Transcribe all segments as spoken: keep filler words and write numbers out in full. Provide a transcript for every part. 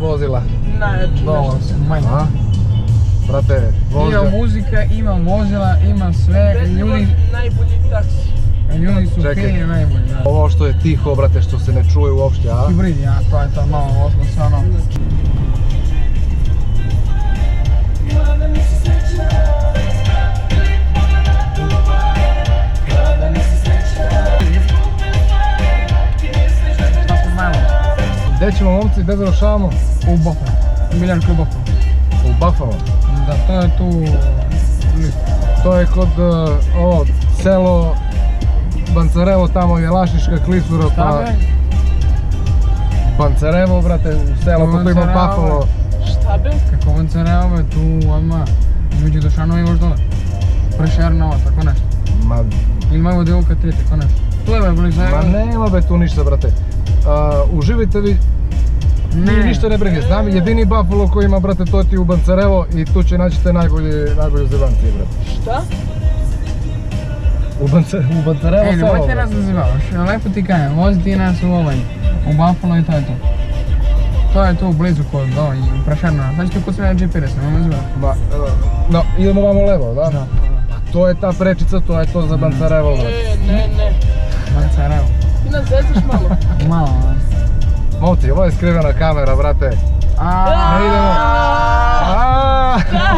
vozila? Najjači Dovoljno nešto. sam, manje. A? Brate, vožnja. Ima muzika, ima vozila, ima sve, Recimo ljudi, najbolji taksi. ljudi su Čekaj. fini najbolji, da. Ovo što je tiho, brate, što se ne čuje uopšte, a? Hibrid, ja, to je to malo osno sve ono. Šta smo najmo? Gdje ćemo, momci, gdje završavamo? U Buffalo. Miljarku u Buffalo. U Buffalo. Da, to je tu... blizu. To je kod, uh, ovo, selo Bancarevo, tamo je Lašiška klisura, Šta pa... be? Bancarevo, brate, u selo, kako ima Bancarevo. Buffalo. Šta be? Kako Bancarevo je tu odmah između Dušanova i još dole. Prešernova, tako nešto. Ma, Ili imamo Divulka tri, tako nešto. Tu je be blizu. ma nema be tu ništa, brate. Uh, uživite vi, Ne. ni ništa ne brine, znam, jedini Buffalo koji ima, brate, to ti u Bancarevo i tu će naćete najbolji, najbolju zebancije, brate. Šta? U, Banca, u Bancarevo Ej, selo, nemoj te nas brate. zazivavaš, lepo ti kajem, vozi ti nas u ovaj, u Buffalo i to je to. To je tu blizu kod, do, i u Prešernova, sad ćete kod sve G P S, nemoj me zivati. Ma, uh, no, idemo vamo levo, da? Da, To je ta prečica, to je to za Bancarevo, brate. E, ne, ne. Bancarevo. Ti nas zezaš malo. Malo, ovaj. Momci, ovo je skrivena kamera, brate. Aaaa. Ne idemo. Aaaa.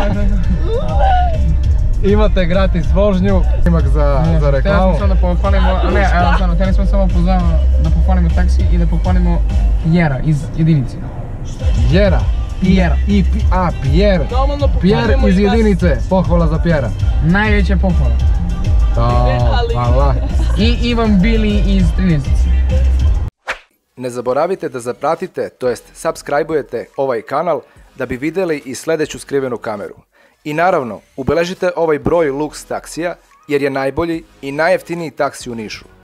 Imate gratis vožnju, snimak za, za reklamu. Htjeli smo samo da pohvalimo, a ne, evo stvarno, htjeli smo samo pozvamo da pohvalimo taksi i da pohvalimo Pjera iz jedinice. Pjera. Pjera. I, pi- a, Pjer. Normalno Pjer pohvalimo iz i vas. jedinice, pohvala za Pjera. Najveća pohvala. To, ali- hvala. I Ivan Bili iz trinaestice. Ne zaboravite da zapratite, to jest subscribe-ujete ovaj kanal da bi vidjeli i sljedeću skrivenu kameru. I naravno, ubeležite ovaj broj Lux taksija jer je najbolji i najjeftiniji taksi u Nišu.